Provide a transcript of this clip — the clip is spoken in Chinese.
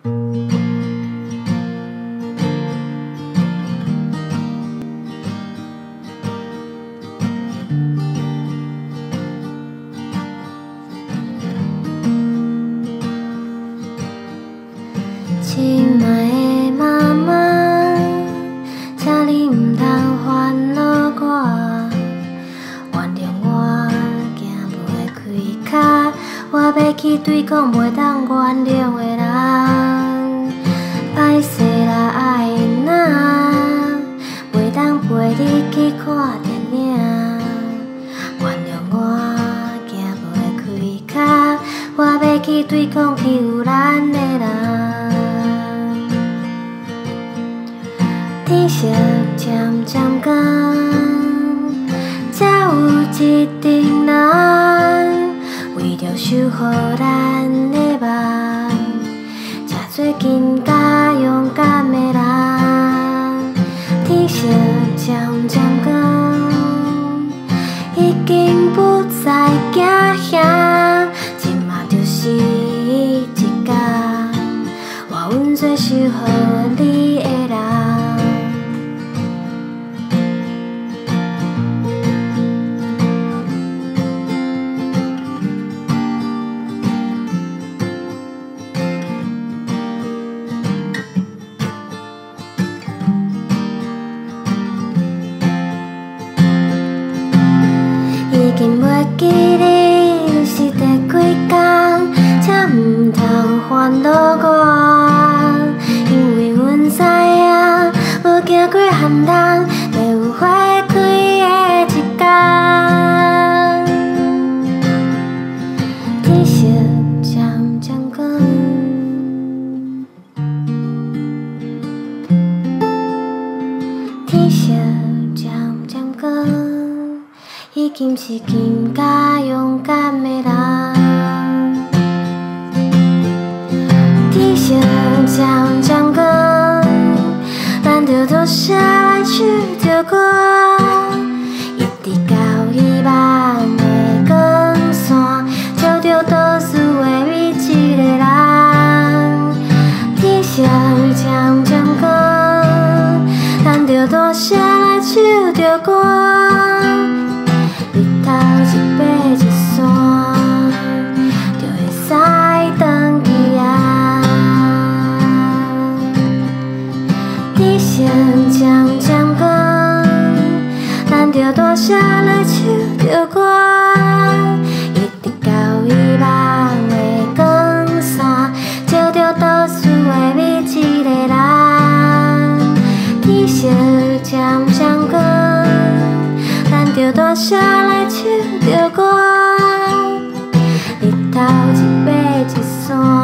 亲爱的妈妈，请你唔通烦恼我，原谅我行不会开脚，我要去对抗袂当原谅的人。歹势啦，爱的人，袂当陪你去看电影。原谅我行不会开脚，我要去对抗欺负咱的人。天色渐渐光，才有一群人为着守护咱的梦，才做更加勇敢的人。天色渐渐光，已经不再惊吓，即马就是一天，我阮做守护你的人。已经袂记你是第几工，请唔通烦恼我，因为阮知影，无行过寒冬，就有花开的一天。天色渐渐光，天色渐渐光。已经是更加勇敢的人。天色渐渐光，咱着坐下来唱着歌，一直到希望的光线照着倒数的每一个人。天色渐渐光，咱着坐下来唱着歌。日头一爬一线，就会使转去啊。天色渐渐光，咱着大声来唱着歌，一直到希望的光线照着倒数的每一个人。天色渐渐光，咱着大声来唱着歌，日头一爬一线。